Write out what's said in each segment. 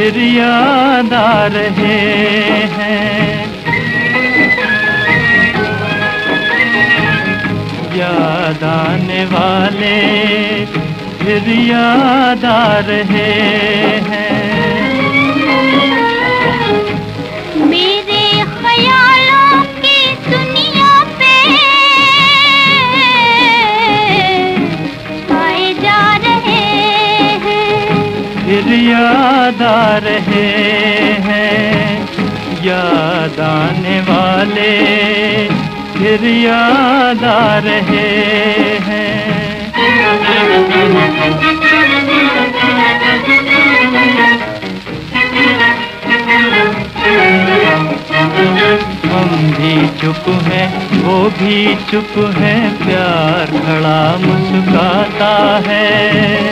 फिर याद आ रहे हैं। याद आने वाले फिर याद आ रहे हैं। मेरे ख्यालों की दुनिया पे आए जा रहे हैं। फिर याद आ रहे हैं। याद आने वाले फिर याद आ रहे हैं। हम भी चुप हैं, वो भी चुप है, प्यार खड़ा मुस्कुराता है।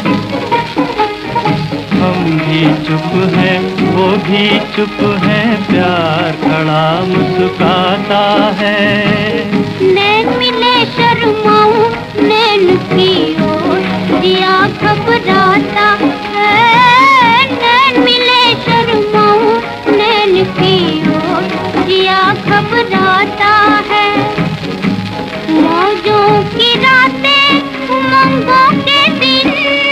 हम भी चुप हैं, वो भी चुप है, प्यार खड़ा मुस्कुराता है। नैन मिले शर्माऊं नैन की ओर दिया घबराता है। नैन मिले शर्माऊं नैन की ओर दिया घबराता है। मौजों की रातें उमंगों के दिन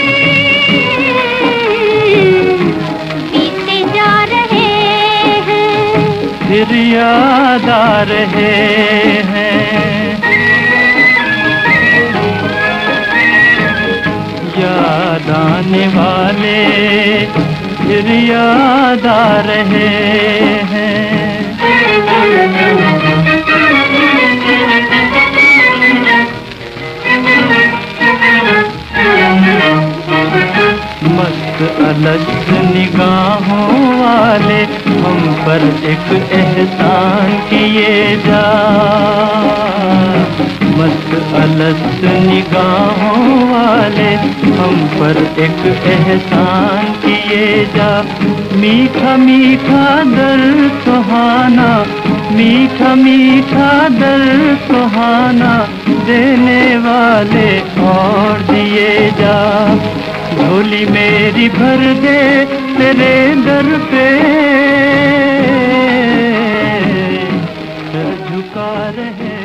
बीते जा रहे हैं। फिर याद आ रहे हैं। याद आने वाले फिर याद आ रहे हैं। मस्त अलग निगाहों वाले हम पर एक एहसान किए जा। मस्त अलग निगाहों वाले हम पर एक एहसान किए जा। मीठा मीठा दर्द सुहाना, मीठा मीठा दर्द सुहाना देने वाले और दिए जा। झोली मेरी भर दे तेरे दर पे सर झुका रहे।